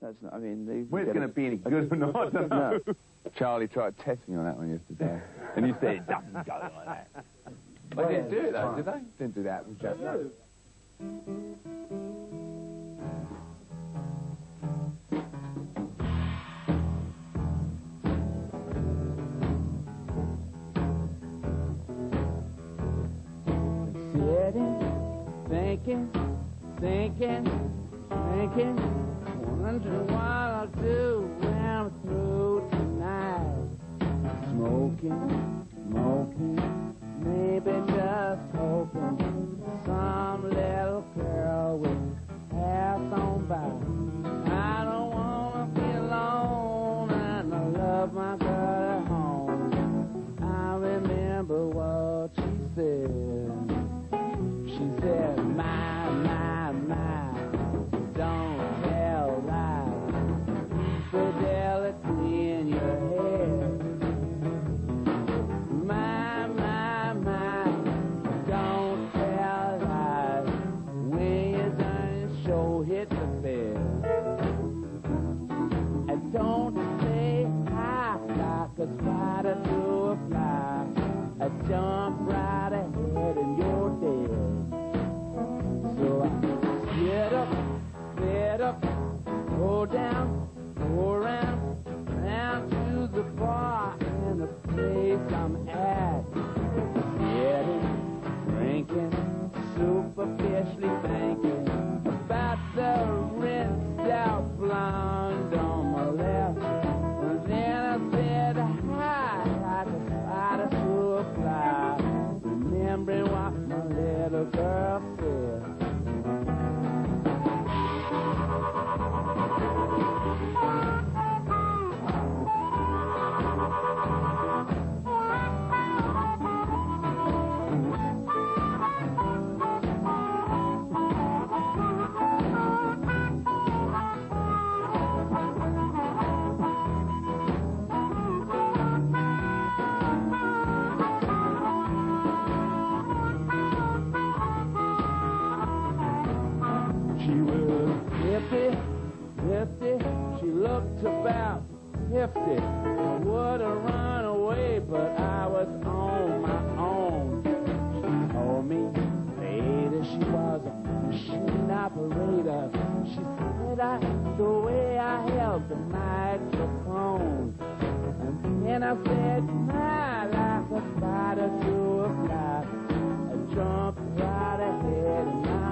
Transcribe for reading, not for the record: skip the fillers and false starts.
That's not, I mean... Whether it's going to be any good or not, I don't know. No. Charlie tried to test me on that one yesterday, and you said it doesn't go like that. They didn't do it though, did they? Didn't do that with Jack. No. Sitting, thinking, wondering what I'll do when I'm through tonight. Smoking, maybe just hoping some little girl will pass on by. I don't want to be alone, and I love my girl at home. I remember what she said. She said, my, don't tell lies. Fidelity in your head. My, don't tell lies. When you're done, show hit the bed. And don't say hi like a spider to a fly. I jump right ahead and you're dead. So I get up, go down, go around to the bar and the place I'm at. Getting, drinking, superficially thinking about the rinsed out blonde on my left. And then I said hi like a spider to a fly, remembering what my little girl said. She looked about 50. I would have run away, but I was on my own. She told me later she was a machine operator. She said the way I held the microphone. And then I said, my, like a spider to a fly. I jumped right ahead and